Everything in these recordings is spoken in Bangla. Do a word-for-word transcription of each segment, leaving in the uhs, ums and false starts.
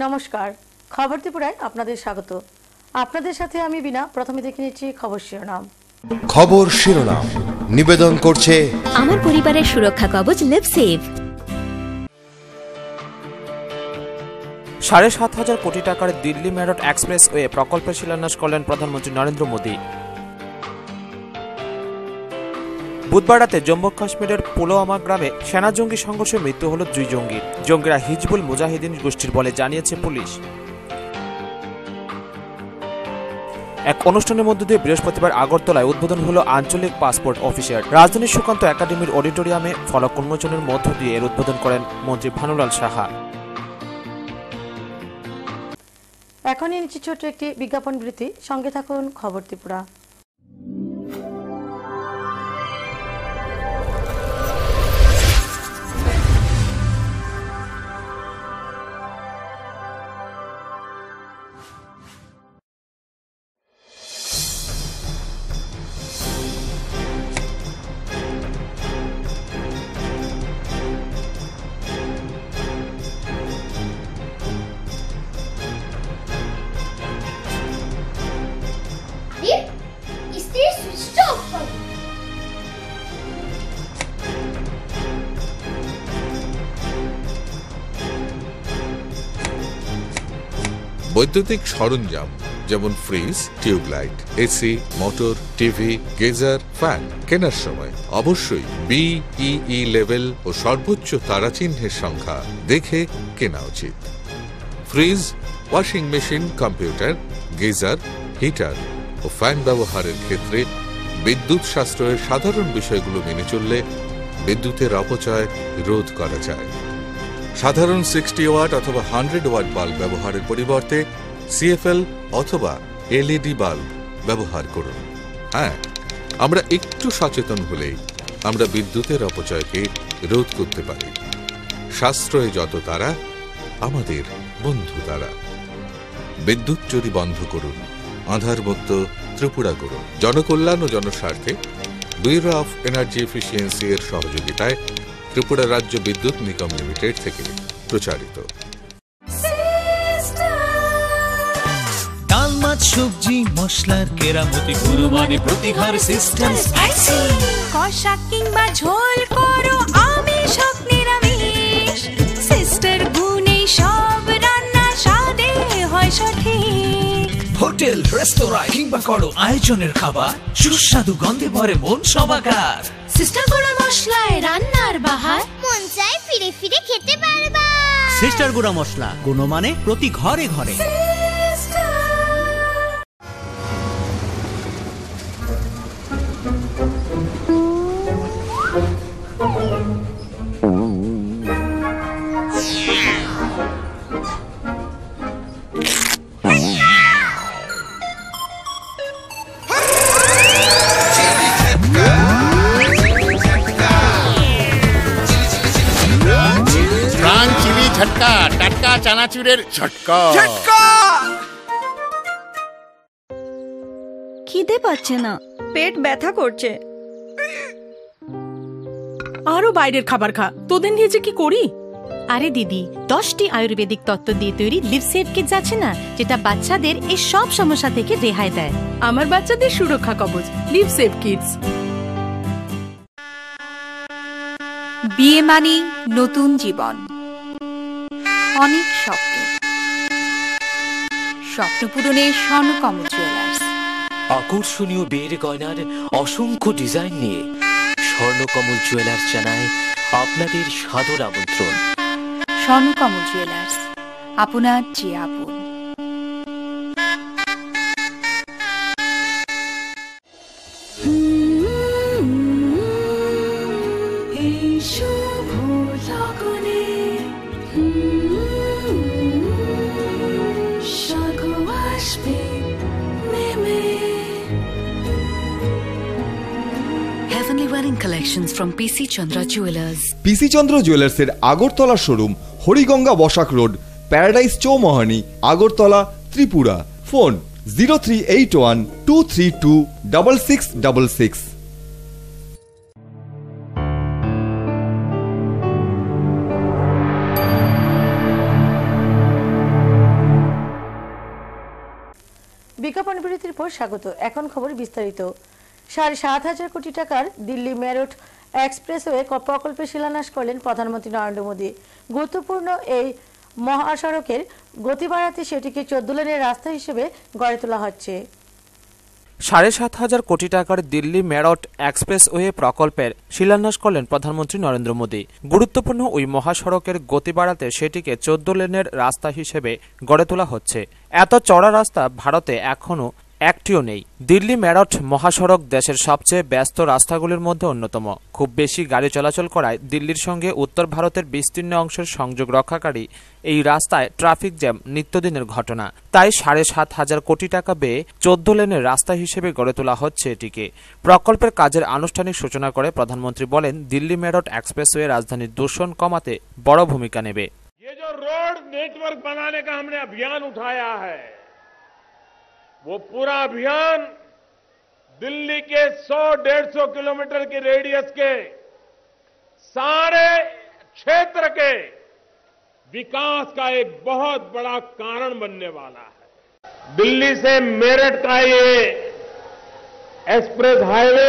নমস্কার, খবর ত্রিপুরায় আপনাদের স্বাগত। আপনাদের সাথে আমি বিনা। প্রথমে দেখে নিচ্ছি খবর শিরোনাম। খবর শিরোনাম নিবেদন করছে আমার পরিবারের সুরক্ষা কবচ লিভসেভ। সাড়ে সাত হাজার কোটি টাকার দিল্লি মেরঠ এক্সপ্রেসওয়ে প্রকল্পের শিলান্যাস করলেন প্রধানমন্ত্রী নরেন্দ্র মোদী। বুধবার রাতে জম্মু কাশ্মীরের পুলওয়ামা গ্রামে সেনা জঙ্গি সংঘর্ষে মৃত্যু হল দুই জঙ্গির। জঙ্গিরা হিজবুল মুজাহিদিন গোষ্ঠীর বলে জানিয়েছে পুলিশ। এক অনুষ্ঠানের মধ্য দিয়ে বৃহস্পতিবার আগরতলায় উদ্বোধন হলো আঞ্চলিক পাসপোর্ট অফিসের। রাজধানীর সুকান্ত একাডেমির অডিটোরিয়ামে ফলক উন্মোচনের মধ্য দিয়ে এর উদ্বোধন করেন মন্ত্রী ভানুলাল সাহা। এখন নিচ্ছি ছোট্ট একটি বিজ্ঞাপন বিরতি। সঙ্গে থাকুন খবর ত্রিপুরা। বৈদ্যুতিক সরঞ্জাম যেমন fridge, tubelight, AC, motor, TV, geyser, fan কেনার সময় অবশ্যই বিইই লেভেল ও সর্বোচ্চ তারাচিহ্নের সংখ্যা দেখে কেনা উচিত। Fridge, washing machine, computer, geyser, heater ও ফ্যান ব্যবহারের ক্ষেত্রে বিদ্যুৎ সাশ্রয়ের সাধারণ বিষয়গুলো মেনে চললে বিদ্যুতের অপচয় রোধ করা যায়। সাধারণ সিক্সটি ওয়াট অথবা হান্ড্রেড ওয়াট বাল্ব ব্যবহারের পরিবর্তে সিএফএল অথবা এলইডি বাল্ব ব্যবহার করুন। হ্যাঁ, আমরা একটু সচেতন হলেই আমরা বিদ্যুতের অপচয়কে রোধ করতে পারি। সাশ্রয়ে যত তারা, আমাদের বন্ধু তারা। বিদ্যুৎ চুরি বন্ধ করুন, আধারমুক্ত ত্রিপুরা করুন। জনকল্যাণ ও জনস্বার্থে ব্যুরো অফ এনার্জি এফিসিয়েন্সি এর সহযোগিতায় ত্রিপুরা রাজ্য বিদ্যুৎ নিগম লিমিটেড থেকে প্রচারিত। ডাল, মাছ, সবজি, মশলার কেরামতি গুরুমানে প্রতিঘর সিস্টেম স্পাইসি। কষা কিংবা ঝোল করো আমিষ হোক নিরামিষ, সিস্টার গুণে সব রান্না স্বাদে হয় সঠিক। হোটেল, রেস্তোরাঁ কিংবা করো আয়োজনের খাবার, সুস্বাদু গন্ধে ভরে মন সবাকার। সিস্টার গুঁড়া মশলায় রান্নার বাহার, মন চায় ফিরে ফিরে খেতে পারবা। সিস্টার গুঁড়া মশলা, গুণমানে প্রতি ঘরে ঘরে। ঝটকা, টাটকা চানাচুরের ঝটকা। খিদে পাচ্ছে না, পেট ব্যথা করছে। আরো বাইরের খাবার খা। তোদের নিয়ে যে কি করি। আরে দিদি, দশটি আয়ুর্বেদিক তত্ত্ব দিয়ে তৈরি লিভসেভ কিটস আছে না, যেটা বাচ্চাদের এই সব সমস্যা থেকে রেহাই দেয়। আমার বাচ্চাদের সুরক্ষা কবচ লিভসেভ কিটস। বিয়ে মানে নতুন জীবন, অনেক স্বপ্ন। স্বপ্ন পূরণে স্বর্ণকমল জুয়েলার্স। আকর্ষণীয় বিয়ের গয়নার অসংখ্য ডিজাইন নিয়ে স্বর্ণকমল জুয়েলার্স জানায় আপনাদের সাদর আমন্ত্রণ। স্বর্ণকমল জুয়েলার্স, আপনার যে আপন। Collections from P C Chandra Jewelers. P C Chandra Jewelers এর Agartala showroom, Hariganga Basak road, Paradise Chowmuhani, Agartala, Tripura. Phone zero three eight one two three two double six double six. বিজ্ঞাপন বিরতির পর স্বাগত। এখন খবর বিস্তারিত। সাড়ে সাত হাজার কোটি টাকার দিল্লি মেরঠ এক্সপ্রেসওয়ে প্রকল্পের শিলান্যাস করলেন প্রধানমন্ত্রী নরেন্দ্র মোদী। গুরুত্বপূর্ণ এই মহাসড়কের গতি বাড়াতে সেটিকে চোদ্দ লেনের রাস্তা হিসেবে গড়ে তোলা হচ্ছে। সাড়ে সাত হাজার কোটি টাকার দিল্লি মেরঠ এক্সপ্রেসওয়ে প্রকল্পের শিলান্যাস করলেন প্রধানমন্ত্রী নরেন্দ্র মোদী। গুরুত্বপূর্ণ ওই মহাসড়কের গতি বাড়াতে সেটিকে চোদ্দ লেনের রাস্তা হিসেবে গড়ে তোলা হচ্ছে। এত চড়া রাস্তা ভারতে এখনও একটিও নেই। দিল্লি মেরঠ মহাসড়ক দেশের সবচেয়ে ব্যস্ত রাস্তাগুলির মধ্যে অন্যতম। খুব বেশি গাড়ি চলাচল করায় দিল্লির সঙ্গে উত্তর ভারতের বিস্তীর্ণ অংশের সংযোগ রক্ষাকারী এই রাস্তায় ট্রাফিক জ্যাম নিত্যদিনের ঘটনা। তাই সাড়ে সাত হাজার কোটি টাকা ব্যয়ে চোদ্দ লেনের রাস্তা হিসেবে গড়ে তোলা হচ্ছে এটিকে। প্রকল্পের কাজের আনুষ্ঠানিক সূচনা করে প্রধানমন্ত্রী বলেন, দিল্লি মেরঠ এক্সপ্রেসওয়ে রাজধানীর দূষণ কমাতে বড় ভূমিকা নেবে। ये जो रोड नेटवर्क बनाने का हमने अभियान उठाया है, वो पूरा अभियान दिल्ली के सौ डेढ़ सौ किलोमीटर के रेडियस के सारे क्षेत्र के विकास का एक बहुत बड़ा कारण बनने वाला है। दिल्ली से मेरठ का ये एक्सप्रेस हाईवे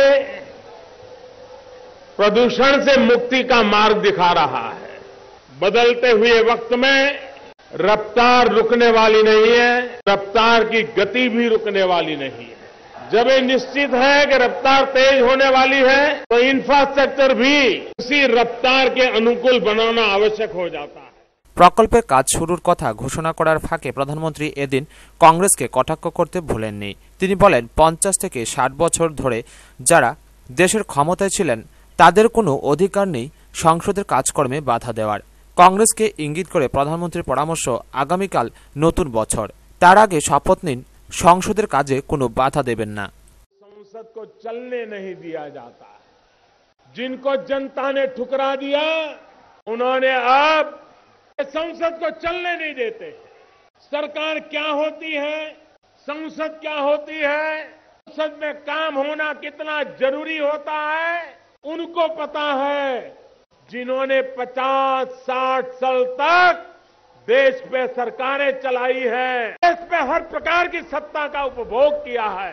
प्रदूषण से मुक्ति का मार्ग दिखा रहा है। बदलते हुए वक्त में रफ्तार रुकने वाली नहीं है, रफ्तार की गति भी रुकने वाली नहीं है। जब ये निश्चित है कि रफ्तार तेज होने वाली है, तो इंफ्रास्ट्रक्चर भी उसी रफ्तार के अनुकूल बनाना आवश्यक हो जाता है। প্রকল্পের কাজ শুরুর কথা ঘোষণা করার ফাঁকে প্রধানমন্ত্রী এদিন কংগ্রেসকে কটাক্ষ করতে ভুলেননি। তিনি বলেন, পঞ্চাশ থেকে ষাট বছর ধরে যারা দেশের ক্ষমতায় ছিলেন তাদের কোনো অধিকার নেই সংসদের কাজকর্মে বাধা দেওয়ার। কংগ্রেসকে ইঙ্গিত করে প্রধানমন্ত্রীর পরামর্শ, আগামীকাল নতুন বছর, তার আগে শপথ নিন সংসদের কাজে কোনো বাধা দেবেন না। संसद को चलने नहीं दिया जाता। जिनको जनता ने ठुकरा दिया, उन्होंने अब संसद को चलने नहीं देते। सरकार क्या होती है, संसद क्या होती है, संसद में काम होना कितना जरूरी होता है, उनको पता है। जिन्होंने पचास साठ साल तक देश पे सरकारें चलाई है, देश पे हर प्रकार की सत्ता का उपभोग किया है,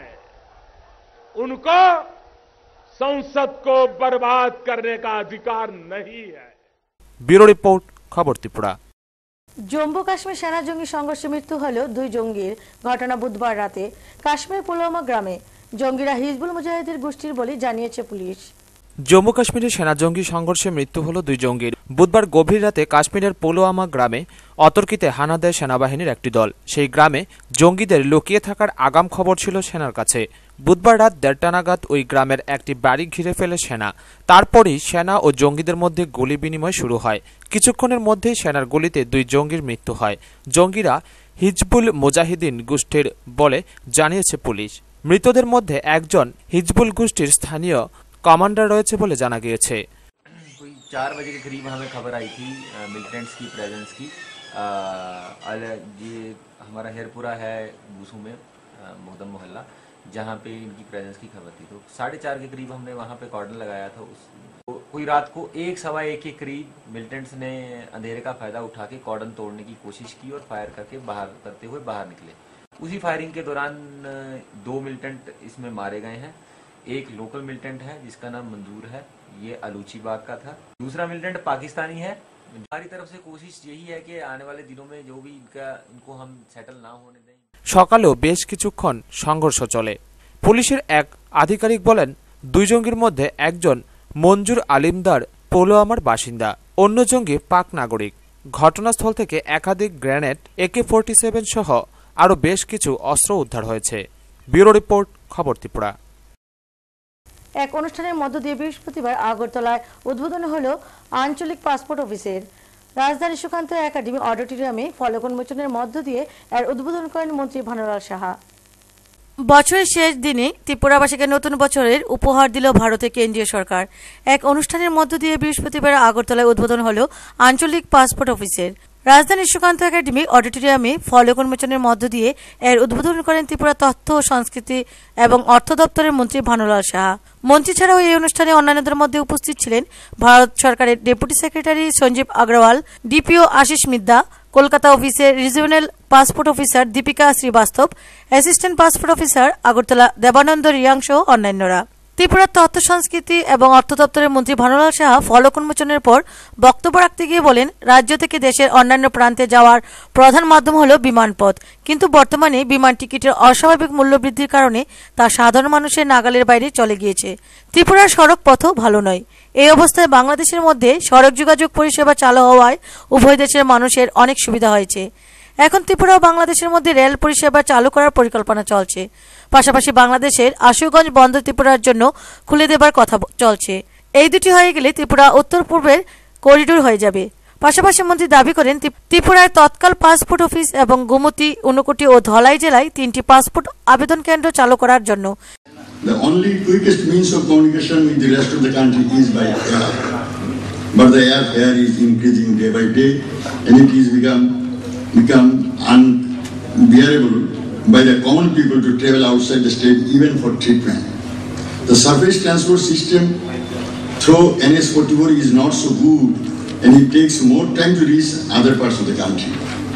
उनको संसद को बर्बाद करने का अधिकार नहीं है। ব্যুরো রিপোর্ট, খবর ত্রিপুরা। জম্মু কাশ্মীর সেনা জঙ্গি সংঘর্ষে মৃত্যু হল দুই জঙ্গির। ঘটনা বুধবার রাতে কাশ্মীর পুলওয়ামা গ্রামে। জঙ্গিরা হিজবুল মুজাহিদের গোষ্ঠীর বলে জানিয়েছে পুলিশ। জম্মু কাশ্মীরের সেনা জঙ্গি সংঘর্ষে মৃত্যু হল দুই জঙ্গির। বুধবার গভীর রাতে কাশ্মীরের পুলওয়ামা গ্রামে অতর্কিতে হানা দেয় সেনাবাহিনীর একটি দল। সেই গ্রামে জঙ্গিদের লুকিয়ে থাকার আগাম খবর ছিল সেনার কাছে। বুধবার রাত দেড়টা নাগাদ ওই গ্রামের একটি বাড়ি ঘিরে ফেলে সেনা। তারপরই সেনা ও জঙ্গিদের মধ্যে গুলি বিনিময় শুরু হয়। কিছুক্ষণের মধ্যেই সেনার গুলিতে দুই জঙ্গির মৃত্যু হয়। জঙ্গিরা হিজবুল মুজাহিদিন গোষ্ঠীর বলে জানিয়েছে পুলিশ। মৃতদের মধ্যে একজন হিজবুল গোষ্ঠীর স্থানীয় कमांडर रही बोले जाना गया। कोई चार बजे के करीब हमें खबर आई थी मिलिटेंट्स की प्रेजेंस की। ये हमारा हेरपुरा है बूसू में मोहदम मोहल्ला, जहाँ पे इनकी प्रेजेंस की खबर थी। तो साढ़े चार के करीब हमने वहाँ पे कॉर्डन लगाया था। उस तो कोई रात को एक सवा एक के करीब मिलिटेंट्स ने अंधेरे का फायदा उठा के कॉर्डन तोड़ने की कोशिश की और फायर करके बाहर करते हुए बाहर निकले। उसी फायरिंग के दौरान दो मिलिटेंट इसमें मारे गए हैं। एक लोकल मिलिटेंट है जिसका नाम मंजूर है, ये अलूची बाग का था। दूसरा मिलिटेंट पाकिस्तानी है। हमारी तरफ से कोशिश यही है कि आने वाले दिनों में जो भी इनका इनको हम सेटल ना होने दें। সকালেও বেশ কিছুক্ষণ সংঘর্ষ চলে। পুলিশের এক আধিকারিক বলেন, দুই জঙ্গির মধ্যে একজন মঞ্জুর আলিমদার পুলওয়ামার বাসিন্দা, অন্য জঙ্গি পাক নাগরিক। ঘটনাস্থল থেকে একাধিক গ্রেনেড, একে ফোরটি সেভেন সহ আরও বেশ কিছু অস্ত্র উদ্ধার হয়েছে। ব্যুরো রিপোর্ট, খবর ত্রিপুরা। এক অনুষ্ঠানের মধ্য দিয়ে বৃহস্পতিবার আগরতলায় উদ্বোধন হল আঞ্চলিক পাসপোর্ট অফিসের। রাজধানী সুকান্ত একাডেমি অডিটোরিয়ামে ফলক উন্মোচনের মধ্য দিয়ে এর উদ্বোধন করেন মন্ত্রী ভানুলাল সাহা। বছরের শেষ দিনে ত্রিপুরাবাসীকে নতুন বছরের উপহার দিল ভারতের কেন্দ্রীয় সরকার। এক অনুষ্ঠানের মধ্য দিয়ে বৃহস্পতিবার আগরতলায় উদ্বোধন হল আঞ্চলিক পাসপোর্ট অফিসের। রাজধানীর সুকান্ত একাডেমি অডিটোরিয়ামে ফলক উন্মোচনের মধ্য দিয়ে এর উদ্বোধন করেন ত্রিপুরা তথ্য ও সংস্কৃতি এবং অর্থ দপ্তরের মন্ত্রী ভানুলাল সাহা। মন্ত্রী ছাড়াও এই অনুষ্ঠানে অন্যান্যদের মধ্যে উপস্থিত ছিলেন ভারত সরকারের deputy secretary Sanjeev Agarwal, DPO Ashis Midda, Kolkata অফিসের regional passport officer Dipika Srivastava, assistant passport officer Agartala Debananda Reang সহ অন্যান্যরা। ত্রিপুরার তথ্য সংস্কৃতি এবং অর্থ দপ্তরের মন্ত্রী ভানুলাল সাহা ফলক উন্মোচনের পর বক্তব্য রাখতে গিয়ে বলেন, রাজ্য থেকে দেশের অন্যান্য প্রান্তে যাওয়ার প্রধান মাধ্যম হল বিমানপথ, কিন্তু বর্তমানে বিমান টিকিটের অস্বাভাবিক মূল্য বৃদ্ধির কারণে তা সাধারণ মানুষের নাগালের বাইরে চলে গিয়েছে। ত্রিপুরার সড়ক পথও ভালো নয়। এই অবস্থায় বাংলাদেশের মধ্যে সড়ক যোগাযোগ পরিষেবা চালু হওয়ায় উভয় দেশের মানুষের অনেক সুবিধা হয়েছে। এখন ত্রিপুরা ও বাংলাদেশের মধ্যে রেল পরিষেবা চালু করার পরিকল্পনা চলছে। পাশাপাশি বাংলাদেশের আশুগঞ্জ বন্দর ত্রিপুরার জন্য খুলে দেবার কথা চলছে। এই দুটি হয়ে গেলে ত্রিপুরা উত্তর পূর্বের করিডোর হয়ে যাবে। পাশাপাশি মন্ত্রী দাবি করেন, ত্রিপুরায় তৎকাল পাসপোর্ট অফিস এবং গোমতী, ঊনকোটি ও ধলাই জেলায় তিনটি পাসপোর্ট আবেদন কেন্দ্র চালু করার জন্য The only quickest means of communication with the rest of the country is by air. But the airfare is increasing day by day, and it is become become unbearable by the common people to travel outside the state even for treatment. The surface transport system through N S forty-four is not so good, and it takes more time to reach other parts of the country.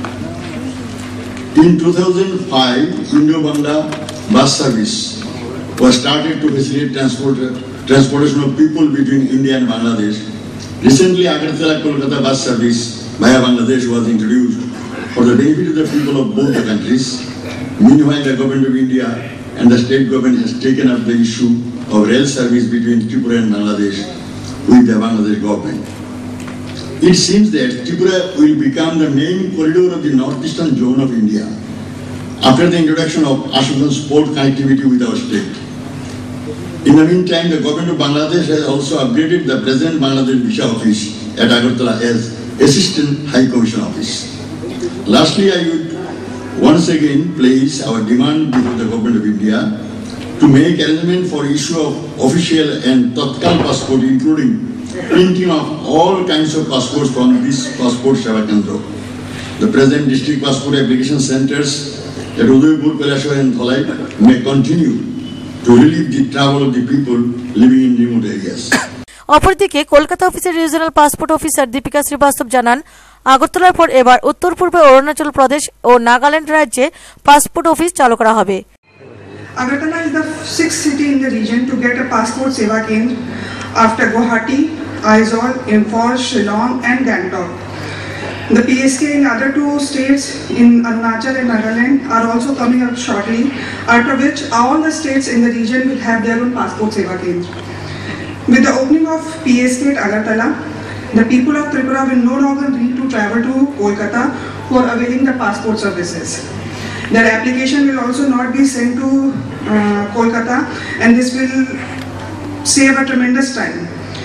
In two thousand five, Indo-Bangla bus service was started to facilitate transport, transportation of people between India and Bangladesh. Recently, Agartala-Kolkata bus service via Bangladesh was introduced for the benefit of the people of both the countries. Meanwhile, the government of India and the state government has taken up the issue of rail service between Tripura and Bangladesh with the Bangladesh government. It seems that Tripura will become the main corridor of the northeastern zone of India after the introduction of Ashuganj port connectivity with our state. In the meantime, the government of Bangladesh has also upgraded the present Bangladesh Visa Office at Agartala as Assistant High Commission Office. Lastly, I would once again place our demand before the government of India to make arrangement for issue of official and tatkal passport, including printing of all kinds of passports from this passport Seva Kendra. The present district passport application centers at Udaipur, Kailashwar and Dholai may continue to relieve the travel of the people living in remote areas. অপরদিকে কলকাতা অফিসের regional passport officer Dipika Srivastava জানান, আগরতলার পর এবার উত্তর পূর্বে অরুণাচল প্রদেশ ও নাগাল্যান্ড রাজ্যে পাসপোর্ট অফিস চালু করা হবে। Agartala is the sixth city in the region to get a passport seva kendra after Guwahati, Aizawl, Imphal, Shillong and Gangtok. The P S K in other two states in Arunachal and Nagaland are also coming up shortly, after which all the states in the region will have their own passport seva kendra. With the opening of P S K at Agartala, the people of Tripura will no longer need to travel to Kolkata for availing the passport services. Their application will also not be sent to uh, Kolkata, and this will save a tremendous time.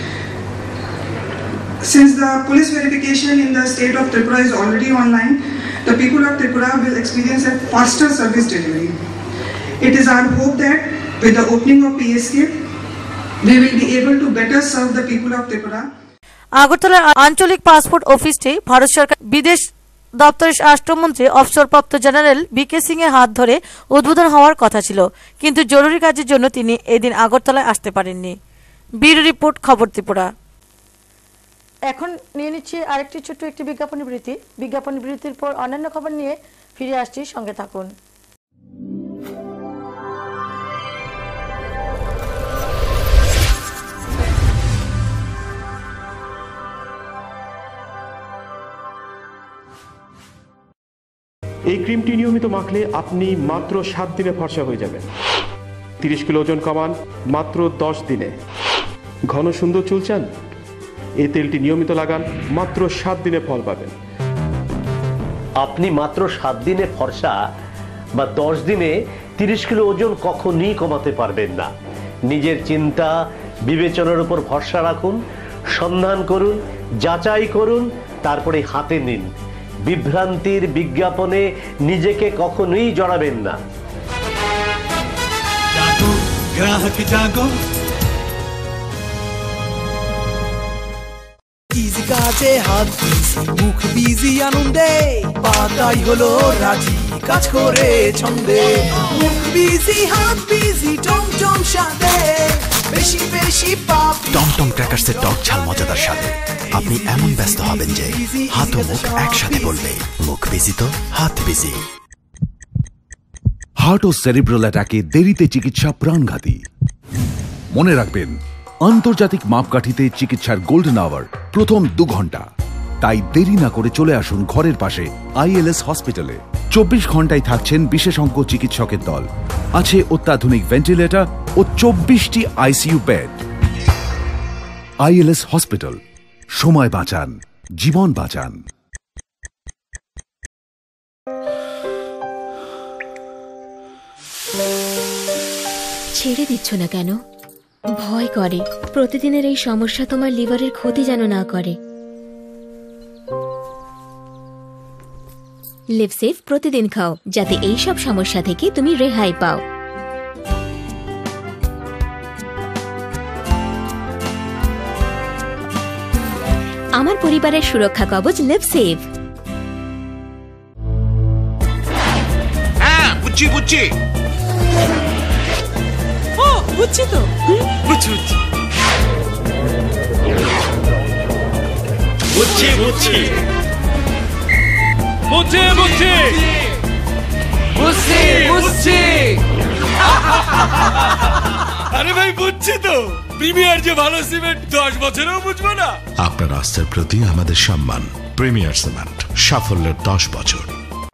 Since the police verification in the state of Tripura is already online, the people of Tripura will experience a faster service delivery. It is our hope that with the opening of P S K, we will be able to better serve the people of Tripura. আগরতলার আঞ্চলিক পাসপোর্ট অফিসটি ভারত সরকার বিদেশ দপ্তরের রাষ্ট্রমন্ত্রী অবসরপ্রাপ্ত জেনারেল বি কে সিং এর হাত ধরে উদ্বোধন হওয়ার কথা ছিল, কিন্তু জরুরি কাজের জন্য তিনি এদিন আগরতলায় আসতে পারেননি। ব্যুরো রিপোর্ট, খবর ত্রিপুরা। এখন নিয়ে নিচ্ছি আরেকটি ছোট্ট একটি বিজ্ঞাপন বিরতি। বিজ্ঞাপন বিরতির পর অন্যান্য খবর নিয়ে ফিরে আসছি, সঙ্গে থাকুন। এই ক্রিমটি নিয়মিত মাখলে আপনি মাত্র সাত দিনে ফর্সা হয়ে যাবেন। তিরিশ কিলো ওজন কমান মাত্র দশ দিনে। ঘন সুন্দর চুল চান? এই তেলটি নিয়মিত লাগান, মাত্র সাত দিনে ফল পাবেন। আপনি মাত্র সাত দিনে ফর্সা বা দশ দিনে তিরিশ কিলো ওজন কখনই কমাতে পারবেন না। নিজের চিন্তা বিবেচনার উপর ভরসা রাখুন, সন্ধান করুন, যাচাই করুন, তারপরে হাতে নিন। বিভ্রান্তির বিজ্ঞাপনে নিজেকে কখনোই জড়াবেন না। জাগো গ্রাহক জাগো, ইজি কাজে হাত বিজি মুখ বিজি আনন্দে পাতাই হলো রাজি কাজ করে ছন্দে মুখ বিজি হাত বিজি টমটম সাথে বেশি বেশি পাপ টমটম ক্র্যাকার্সের টক ঝাল মজাদার সাথে আপনি এমন ব্যস্ত হবেন যে হাত ও মুখ একসাথে বলবে মুখ বিজি তো হাত বিজি। হার্ট ও সেরিব্রাল অ্যাটাকে দেরিতে চিকিৎসা প্রাণঘাতী। মনে রাখবেন, আন্তর্জাতিক মাপকাঠিতে চিকিৎসার গোল্ডেন আওয়ার প্রথম দু ঘন্টা। তাই দেরি না করে চলে আসুন ঘরের পাশে আইএলএস হসপিটালে। চব্বিশ ঘন্টায় থাকছেন বিশেষজ্ঞ চিকিৎসকের দল, আছে অত্যাধুনিক ভেন্টিলেটর ও চব্বিশটি আইসিইউ বেড। আইএলএস হসপিটাল, সময় বাঁচান, জীবন বাঁচান। ছেড়ে দিচ্ছ না কেন? ভয় করে প্রতিদিনের এই সমস্যা তোমার লিভারের ক্ষতি যেন না করে। লিভসেভ প্রতিদিন খাও যাতে এই সব সমস্যা থেকে তুমি রেহাই পাও। আমার পরিবারের সুরক্ষা কবচ লিভসেভ। হ্যাঁ বুঝছি বুঝছি ও বুঝছি তো বুঝছি বুঝছি বুঝছি বুঝছি বুঝছি বুঝছি বুঝছি আরে ভাই বুঝছি তো, প্রিমিয়ার যে ভালো সিমেন্ট দশ বছরেও বুঝবো না। আপনার আস্থার প্রতি আমাদের সম্মান। প্রিমিয়ার সিমেন্ট, সাফল্যের দশ বছর।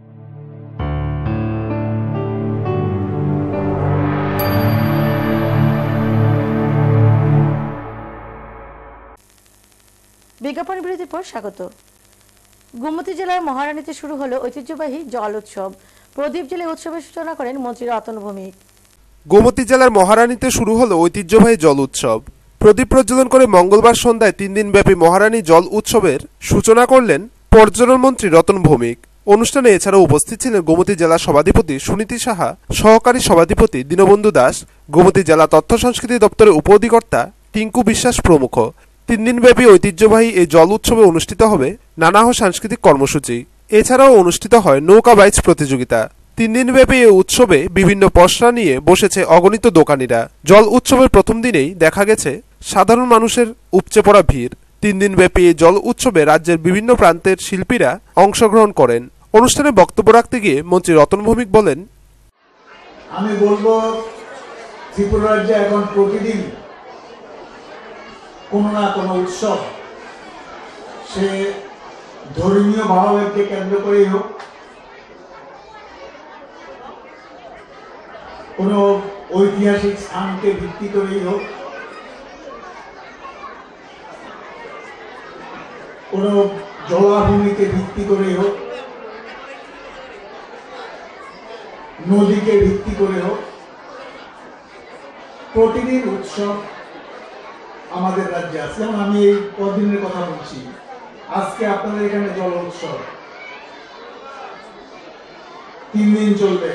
বিজ্ঞাপন বিরতির পর স্বাগত। গোমতী জেলার মহারানীতে শুরু হলো ঐতিহ্যবাহী জল উৎসব। প্রদীপ জেলে উৎসবের সূচনা করেন মন্ত্রী রতন ভৌমিক। গোমতী জেলার মহারানীতে শুরু হলো ঐতিহ্যবাহী জল উৎসব। প্রদীপ প্রজ্বলন করে মঙ্গলবার সন্ধ্যায় তিন দিন ব্যাপী মহারানী জল উৎসবের সূচনা করলেন পর্যটন মন্ত্রী রতন ভৌমিক। অনুষ্ঠানে এছাড়াও উপস্থিত ছিলেন গোমতী জেলা সভাধিপতি সুনীতি সাহা, সহকারী সভাধিপতি দীনবন্ধু দাস, গোমতী জেলা তথ্য সংস্কৃতি দপ্তরের উপ অধিকর্তা টিঙ্কু বিশ্বাস প্রমুখ। তিন দিনব্যাপী ঐতিহ্যবাহী এই জল উৎসবে অনুষ্ঠিত হবে নানা সাংস্কৃতিক কর্মসূচি। এছাড়াও অনুষ্ঠিত হয় নৌকা বাইচ প্রতিযোগিতা। তিন দিনব্যাপী এই উৎসবে বিভিন্ন পসরা নিয়ে বসেছে অগণিত দোকানিরা। জল উৎসবের প্রথম দিনেই দেখা গেছে সাধারণ মানুষের উপচে পড়া ভিড়। তিন দিনব্যাপী এই জল উৎসবে রাজ্যের বিভিন্ন প্রান্তের শিল্পীরা অংশগ্রহণ করেন। অনুষ্ঠানে বক্তব্য রাখতে গিয়ে মন্ত্রী রতন ভৌমিক বলেন, আমি বলবো ত্রিপুরা রাজ্যে এখন প্রতিদিন কোনো না কোনো উৎসব, সে ধর্মীয় ভাবাবেগকে কেন্দ্র করেই হোক, কোন ঐতিহাসিক স্থানকে ভিত্তি করেই হোক, কোন জলাভূমিকে ভিত্তি করেই হোক, নদীকে ভিত্তি করে হোক, প্রতিদিন উৎসব আমাদের রাজ্যে আছে। যেমন আমি এই কদিনের কথা বলছি, আজকে আপনাদের এখানে জল উৎসব তিন দিন চলবে।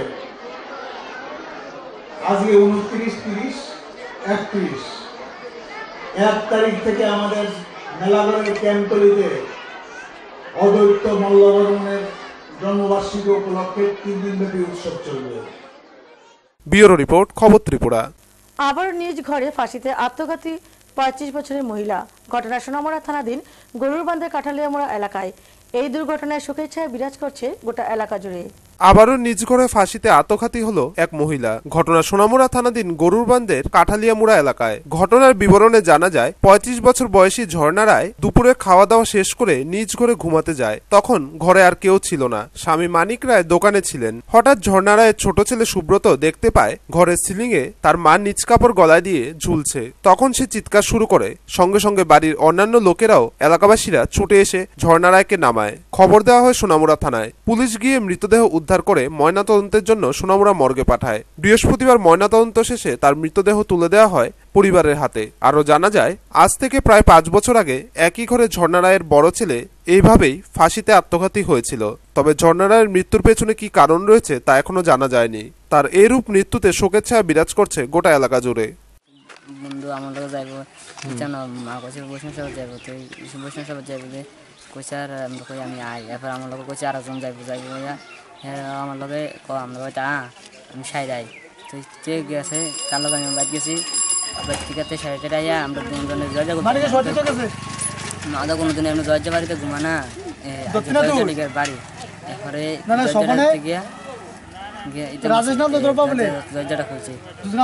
আজকে উনত্রিশ, তিরিশ, একত্রিশ, এক তারিখ থেকে আমাদের মেলাঘরের ক্যাম্পতলিতে অদ্বৈত মল্লবর্মণের জন্মবার্ষিকী উপলক্ষে তিন দিন ব্যাপী উৎসব চলবে। ব্যুরো রিপোর্ট, খবর ত্রিপুরা। আবার নিজ ঘরে ফাঁসিতে আত্মঘাতী পঁয়ত্রিশ বছরের মহিলা। ঘটনা সোনামুড়া থানাধীন গরুরবান্ধের কাঠালিয়ামুড়া এলাকায়। এই দুর্ঘটনায় শোকের ছায়া বিরাজ করছে গোটা এলাকা জুড়ে। আবারও নিজ ঘরে ফাঁসিতে আত্মঘাতী হলো এক মহিলা। ঘটনা সোনামুড়া থানাধীন গরুরবান্ধের কাঠালিয়ামুড়া এলাকায়। ঘটনার বিবরণে জানা যায়, পঁয়ত্রিশ বছর বয়সী ঝর্ণা রায় দুপুরে খাওয়া দাওয়া শেষ করে নিজ ঘরে ঘুমাতে যায়। তখন ঘরে আর কেউ ছিল না। স্বামী মানিক রায় দোকানে ছিলেন। হঠাৎ ঝর্ণা রায়ের ছোট ছেলে সুব্রত দেখতে পায় ঘরের সিলিং এ তার মা নিজ কাপড় গলায় দিয়ে ঝুলছে। তখন সে চিৎকার শুরু করে। সঙ্গে সঙ্গে বাড়ির অন্যান্য লোকেরাও এলাকাবাসীরা ছুটে এসে ঝর্ণা রায়কে নামায়। খবর দেওয়া হয় সোনামুড়া থানায়। পুলিশ গিয়ে মৃতদেহ উদ্ধার করে ময়নাতদন্তের জন্য সোনামুড়া মর্গে পাঠায়। বৃহস্পতিবার ময়নাতদন্ত শেষে তার মৃতদেহ তুলে দেওয়া হয় পরিবারের হাতে। আরও জানা যায়, আজ থেকে প্রায় পাঁচ বছর আগে একই ঘরে ঝর্ণা রায়ের বড় ছেলে এইভাবেই ফাঁসিতে আত্মঘাতী হয়েছিল। তবে ঝর্ণা রায়ের মৃত্যুর পেছনে কি কারণ রয়েছে তা এখনো জানা যায়নি। তার এরূপ মৃত্যুতে শোকের ছায়া বিরাজ করছে গোটা এলাকা জুড়ে। বন্ধু আমার লগে যাইব জানো মা কইছে বৈষ্ণব সাহেব যাইব তো বৈষ্ণব সাহেব যাইব যে কইছে আর আমরা কই আমি আই এরপর আমার লগে কইছে আরেকজন যাইব যাইব হ্যাঁ আমার লগে ক আমরা কইতা আমি সাইড আই তো যে গেছে তার লগে আমি বাদ গেছি আবার ঠিক আছে সাইডে আইয়া আমরা দুজনে জয় জয় মাদা কোনোদিন এমনি জয় জয় বাড়িতে ঘুমা না জয় বাড়ি এরপরে গিয়া রাজেশ নাম তো তোর পাবলে জয়টা কইছে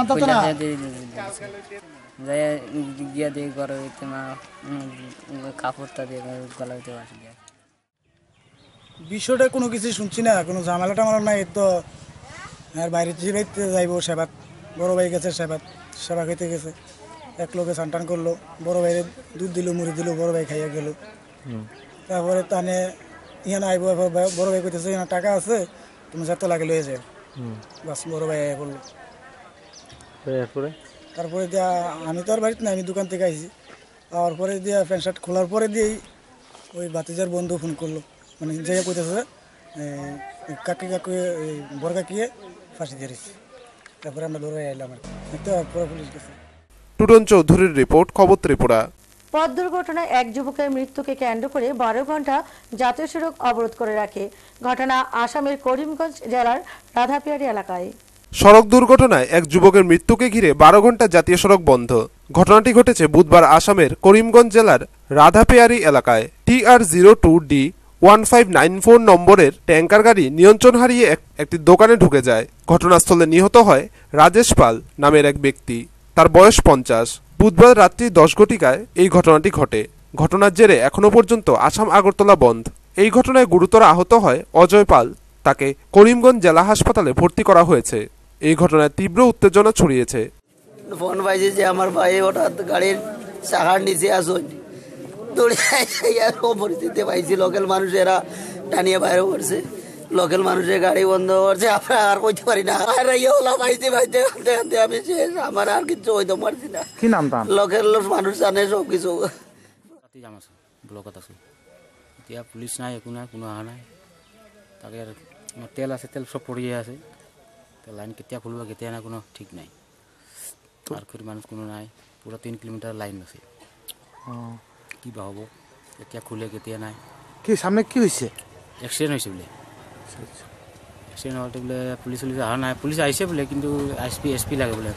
গিয়া দিয়ে ঘরে মা কাপড়টা দিয়ে গলাতে বাসি দিয়ে বিষয়টা কোনো কিছু শুনছি না, কোনো ঝামেলা টামেলা নাই। তো আর বাইরে চিবাইতে যাইব সেবাত, বড় ভাই গেছে সেবাত, সেবা খাইতে গেছে, এক লোকে সান্টান করলো, বড় ভাইয়ের দুধ দিল মুড়ি দিল, বড় ভাই খাইয়া গেল। তারপরে তানে ইয়ান আইব, বড় ভাই কইতেছে ইয়ান টাকা আছে তুমি যত লাগে লয়ে যাও, বাস বড় ভাই আয়া করলো। তারপরে তারপরে দিয়া আমি তো আর বাড়িতে না, আমি দোকান থেকে আইছি। আর পরে দিয়া প্যান্ট শার্ট খোলার পরে দিয়েই ওই ভাতিজার বন্ধু ফোন করলো, মানে যে কইতেছে কাকি কাকি বড় কাকিয়ে ফাঁসি দিয়ে দিচ্ছে। তারপরে আমরা দৌড়ে এলাম আর তারপরে পুলিশ গেছে। টুটন চৌধুরীর রিপোর্ট, খবর ত্রিপুরা। পথ দুর্ঘটনায় এক যুবকের মৃত্যুকে কেন্দ্র করে বারো ঘন্টা জাতীয় সড়ক অবরোধ করে রাখে। ঘটনা আসামের করিমগঞ্জ জেলার রাধাপিয়ারি এলাকায়। সড়ক দুর্ঘটনায় এক যুবকের মৃত্যুকে ঘিরে বারো ঘন্টা জাতীয় সড়ক বন্ধ। ঘটনাটি ঘটেছে বুধবার আসামের করিমগঞ্জ জেলার রাধাপিয়ারি এলাকায়। T R zero two D one five nine four নম্বরের ট্যাঙ্কার গাড়ি নিয়ন্ত্রণ হারিয়ে একটি দোকানে ঢুকে যায়। ঘটনাস্থলে নিহত হয় রাজেশ পাল নামের এক ব্যক্তি, তার বয়স পঞ্চাশ। বুধবার রাত্রি দশ ঘটিকায় এই ঘটনাটি ঘটে। ঘটনার জেরে এখনো পর্যন্ত আসাম আগরতলা বন্ধ। এই ঘটনায় গুরুতর আহত হয় অজয় পাল, তাকে করিমগঞ্জ জেলা হাসপাতালে ভর্তি করা হয়েছে। এই ঘটনায় তীব্র উত্তেজনা ছড়িয়েছে। ফোন পাইছে যে আমার ভাই হঠাৎ গাড়ির চাকার নিচে আসুন, দৌড়ে পরিস্থিতি পাইছি। লোকাল মানুষেরা টানিয়ে বাইরে পড়ছে, লোকাল মানুষের গাড়ি বন্ধ করছে। আমরা আর কইতে পারি না, আর ওলা পাইতে পাইতে আনতে আনতে আমি শেষ, আমার আর কিছু হইতে পারছি না। কি নাম তার? লোকাল মানুষ জানে সব কিছু। ব্লকত আছো এতিয়া পুলিচ নাই, একো নাই, কোনো অহা নাই। তাকে তেল আছে, তেল সব পড়িয়ে আছে। লাইন কেতিয়া খুলব কেতিয়া নাই কোনো ঠিক নাই। আর করে মানুষ কোনো নাই, পুরো তিন কিলোমিটার লাইন আছে। কি বা হব, কেতিয়া খুলে কেতিয়া নাই। কি সামনে কি হয়েছে? এক্সিডেন্ট হয়েছে বোলে। এক্সিডেন্ট হওয়াতে বোলে পুলিচ পুলিচ অহা নাই। পুলিচ আহিছে বোলে, কিন্তু এস পি এস পি লাগে বোলে।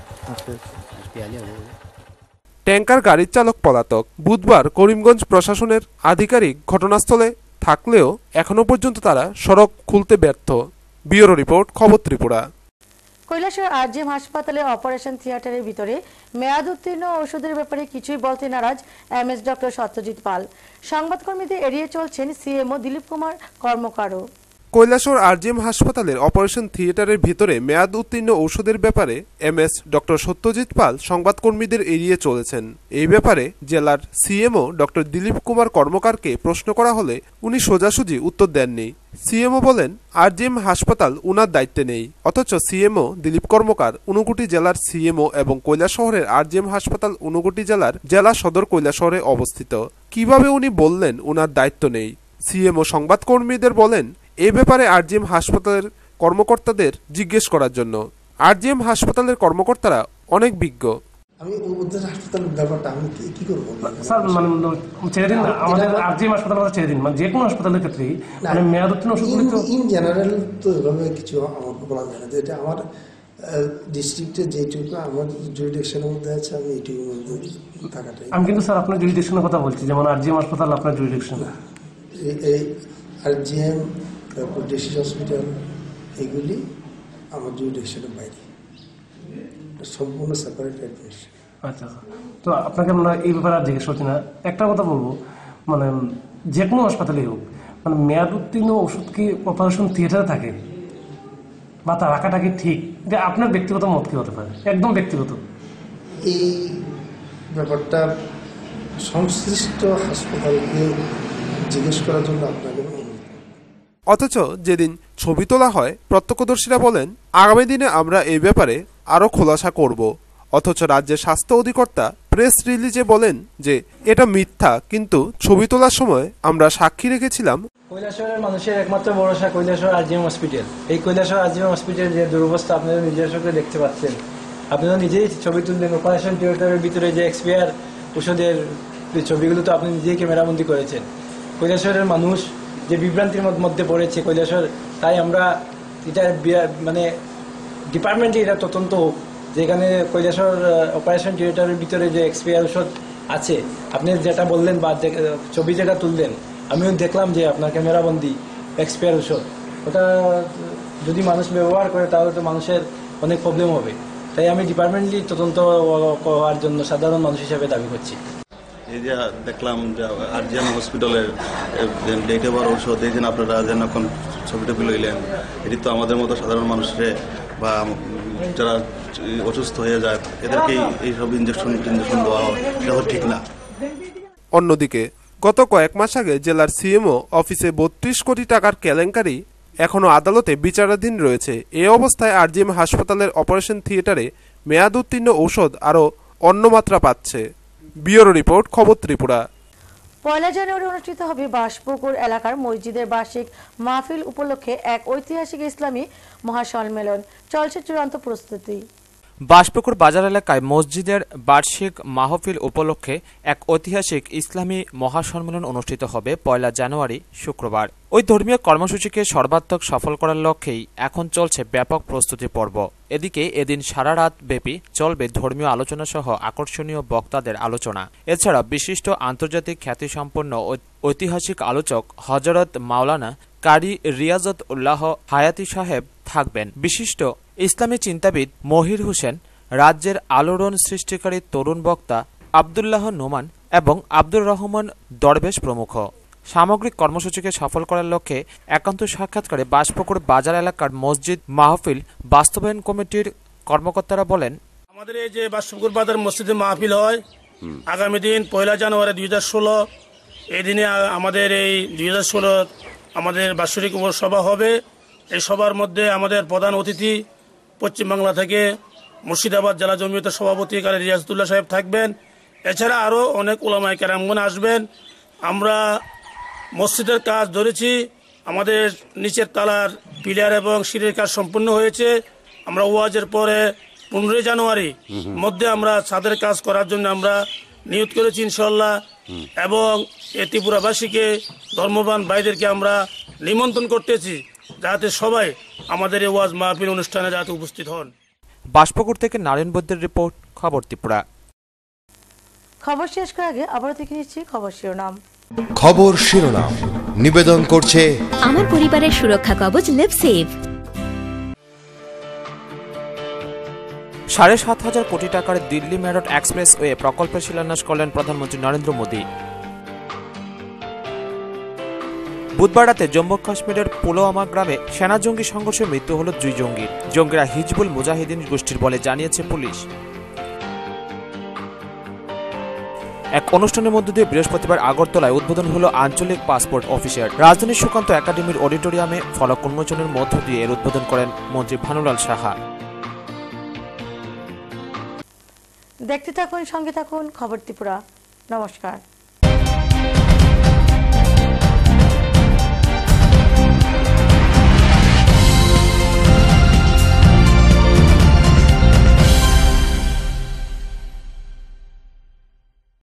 এস পি আলি হবে। ট্যাঙ্কার গাড়ির চালক পলাতক। বুধবার করিমগঞ্জ প্রশাসনের আধিকারিক ঘটনাস্থলে থাকলেও এখনো পর্যন্ত তারা সড়ক খুলতে ব্যর্থ। ব্যুরো রিপোর্ট, খবর ত্রিপুরা। কৈলাসহর আরজিএম হাসপাতালে অপারেশন থিয়েটারের ভিতরে মেয়াদ উত্তীর্ণ ওষুধের ব্যাপারে কিছুই বলতে নারাজ M S doctor Satyajit Pal. সংবাদকর্মীদের এড়িয়ে চলছেন সিএমও দিলীপ কুমার কর্মকারও। কৈলাসহর আরজিএম হাসপাতালের অপারেশন থিয়েটারের ভিতরে মেয়াদ উত্তীর্ণ ঔষধের ব্যাপারে M S doctor Satyajit Pal সংবাদকর্মীদের এড়িয়ে চলেছেন। এই ব্যাপারে জেলার সিএমও ডক্টর দিলীপ কুমার কর্মকারকে প্রশ্ন করা হলে উনি সোজাসুজি উত্তর দেননি। সিএমও বলেন আরজিএম হাসপাতাল উনার দায়িত্বে নেই, অথচ সিএমও দিলীপ কর্মকার ঊনকোটি জেলার সিএমও এবং কৈলাসহরের আরজিএম হাসপাতাল ঊনকোটি জেলার জেলা সদর কৈলাসহরে অবস্থিত। কিভাবে উনি বললেন উনার দায়িত্ব নেই? সিএমও সংবাদকর্মীদের বলেন এ ব্যাপারে আরজিএম হাসপাতালের কর্মকর্তাদের জিজ্ঞেস করার জন্য। আরজিএম হাসপাতালের কর্মকর্তারা অনেক বিজ্ঞ। আমি ওদের হাসপাতালের ব্যাপারটা আমি কি করব স্যার? মানে ছেড়ে দিন না, আমাদের আরজিএম হাসপাতাল কথা ছেড়ে দিন। মানে যে কোনো হাসপাতালের ক্ষেত্রে মানে মেয়াদ উত্তীর্ণ ওষুধগুলি তো ইন জেনারেল তো এভাবে কিছু আমাকে বলা যায় না। যেটা আমার ডিস্ট্রিক্টে যেটুকু আমার জুরিডিকশনের মধ্যে আছে আমি এইটুকুর মধ্যে থাকাটাই। আমি কিন্তু স্যার আপনার জুরিডিকশনের কথা বলছি, যেমন আরজিএম হাসপাতাল আপনার জুরিডিকশন। এই আরজিএম, তারপর ডিস্ট্রিক্ট হসপিটাল, এগুলি আমার জুরিডিকশনের বাইরে, সম্পূর্ণ সেপারেট অ্যাডমিনিস্ট্রেশন। আচ্ছা, তো আপনাকে আমরা এই ব্যাপারে আর জিজ্ঞেস করছি না। একটা কথা বলবো, মানে যে কোনো হাসপাতালেই হোক, মানে মেয়াদ উত্তীর্ণ ওষুধ কি অপারেশন থিয়েটারে থাকে বা তা রাখাটা কি ঠিক? যে আপনার ব্যক্তিগত মত কি হতে পারে? একদম ব্যক্তিগত। এই ব্যাপারটা সংশ্লিষ্ট হাসপাতালকে জিজ্ঞেস করার জন্য আপনাকে। অথচ যেদিন ছবি তোলা হয় প্রত্যক্ষদর্শীরা বলেন আগামী দিনে আমরা এই ব্যাপারে আরো খোলাসা করব। অথচ রাজ্যের স্বাস্থ্য অধিকর্তা প্রেস রিলিজে বলেন যে এটা মিথ্যা, কিন্তু ছবি তোলার সময় আমরা সাক্ষী রেখেছিলাম। কৈলাসহরের মানুষের একমাত্র ভরসা কৈলাসহর আরজিএম হসপিটাল। এই কৈলাসহর আরজিএম হসপিটাল যে দুরবস্থা আপনারা নিজের চোখে দেখতে পাচ্ছেন, আপনারা নিজেই ছবি তুললেন অপারেশন থিয়েটারের ভিতরে যে এক্সপায়ার ওষুধের ছবিগুলো তো আপনি নিজেই ক্যামেরাবন্দি করেছেন। কৈলাসহরের মানুষ যে বিভ্রান্তির মধ্যে পড়েছে কৈলাসহর, তাই আমরা এটার মানে ডিপার্টমেন্টে এটা তদন্ত হোক, যেখানে কৈলাসহর অপারেশন থিয়েটারের ভিতরে যে এক্সপায়ার ওষুধ আছে, আপনি যেটা বললেন বা ছবি যেটা তুললেন, আমিও দেখলাম যে আপনার ক্যামেরাবন্দি এক্সপায়ার ওষুধ, ওটা যদি মানুষ ব্যবহার করে তাহলে তো মানুষের অনেক প্রবলেম হবে। তাই আমি ডিপার্টমেন্টলি তদন্ত করার জন্য সাধারণ মানুষ হিসেবে দাবি করছি। এই যে দেখলাম যে আরজিএম হসপিটালের ডেটে বার ঔষধ এই যে আপনারা যেন এখন ছবি টবি লইলেন, এটি তো আমাদের মতো সাধারণ মানুষের বা যারা অসুস্থ হয়ে যায় এদেরকেই এইসব ইঞ্জেকশন ইঞ্জেকশন দেওয়া হয়, এটা ঠিক না। অন্যদিকে গত কয়েক মাস আগে জেলার সিএমও অফিসে বত্রিশ কোটি টাকার কেলেঙ্কারি এখনো আদালতে বিচারাধীন রয়েছে। এ অবস্থায় আরজিএম হাসপাতালের অপারেশন থিয়েটারে মেয়াদ উত্তীর্ণ ঔষধ আরও অন্যমাত্রা পাচ্ছে। ব্যুরো রিপোর্ট, খবর ত্রিপুরা। পয়লা জানুয়ারি অনুষ্ঠিত হবে বাঁশপুকুর এলাকার মসজিদের বার্ষিক মাহফিল উপলক্ষে এক ঐতিহাসিক ইসলামী মহাসম্মেলন। চলছে চূড়ান্ত প্রস্তুতি। বাঁশপুকুর বাজার এলাকায় মসজিদের বার্ষিক মাহফিল উপলক্ষে এক ঐতিহাসিক ইসলামী মহাসম্মেলন অনুষ্ঠিত হবে পয়লা জানুয়ারি শুক্রবার। ওই ধর্মীয় কর্মসূচিকে সর্বাত্মক সফল করার লক্ষ্যেই এখন চলছে ব্যাপক প্রস্তুতি পর্ব। এদিকে এদিন সারা রাত ব্যাপী চলবে ধর্মীয় আলোচনা সহ আকর্ষণীয় বক্তাদের আলোচনা। এছাড়া বিশিষ্ট আন্তর্জাতিক খ্যাতিসম্পন্ন ঐতিহাসিক আলোচক হযরত মাওলানা কারি রিয়াজত উল্লাহ হায়াতি সাহেব থাকবেন। বিশিষ্ট ইসলামী চিন্তাবিদ মহির হোসেন, রাজ্যের আলোড়ন সৃষ্টিকারী তরুণ বক্তা আব্দুল্লাহ নোমান এবং আব্দুর রহমান দরবেশ প্রমুখ। সামগ্রিক কর্মসূচিকে সফল করার লক্ষ্যে একান্ত সাক্ষাৎকারে বাঁশপুকুর বাজার এলাকার মসজিদ মাহফিল বাস্তবায়ন কমিটির কর্মকর্তারা বলেন, আমাদের এই যে বাঁশপুকুর বাজার মসজিদে মাহফিল হয় আগামী দিন পয়লা জানুয়ারি দুই হাজার ষোলো এই দিনে আমাদের এই দুই হাজার ষোলো আমাদের বাৎসরিক সভা হবে। এই সভার মধ্যে আমাদের প্রধান অতিথি পশ্চিমবাংলা থেকে মুর্শিদাবাদ জেলা জমিয়তের সভাপতি কারি রিয়াজতুল্লাহ সাহেব থাকবেন। এছাড়া আরও অনেক উলামায়ে কেরামগণ আসবেন। আমরা মসজিদের কাজ ধরেছি, আমাদের নিচের তালার পিলার এবং সিঁড়ির কাজ সম্পূর্ণ হয়েছে। আমরা ওয়াজের পরে পনেরোই জানুয়ারি মধ্যে আমরা ছাদের কাজ করার জন্য আমরা নিয়োগ করেছি ইনশাল্লাহ। এবং এই ত্রিপুরাবাসীকে ধর্মবান ভাইদেরকে আমরা নিমন্ত্রণ করতেছি যাতে সবাই আমাদের এই ওয়াজ মাহফিল অনুষ্ঠানে যাতে উপস্থিত হন। বাঁশপুকুর থেকে নারায়ণ বৈদ্যের রিপোর্ট, খবর ত্রিপুরা। খবর শেষ করার আগে আবারও দেখে নিচ্ছি খবর শিরোনাম। খবর শিরোনাম নিবেদন করছে আমার পরিবারের সুরক্ষা কবচ লিভসেভ। সাড়ে সাত হাজার কোটি টাকার দিল্লি মেরঠ এক্সপ্রেসওয়ে প্রকল্পের শিলান্যাস করলেন প্রধানমন্ত্রী নরেন্দ্র মোদী। বুধবার রাতে জম্মু কাশ্মীরের পুলওয়ামা গ্রামে সেনা জঙ্গি সংঘর্ষে মৃত্যু হল দুই জঙ্গির। জঙ্গিরা হিজবুল মুজাহিদিন গোষ্ঠীর বলে জানিয়েছে পুলিশ। এক অনুষ্ঠানের মধ্য দিয়ে বৃহস্পতিবার আগরতলায় উদ্বোধন হল আঞ্চলিক পাসপোর্ট অফিসের। রাজধানীর সুকান্ত একাডেমির অডিটোরিয়ামে ফলক উন্মোচনের মধ্য দিয়ে এর উদ্বোধন করেন মন্ত্রী ভানুলাল সাহা। দেখতে থাকুন, সঙ্গে থাকুন খবর ত্রিপুরা। নমস্কার।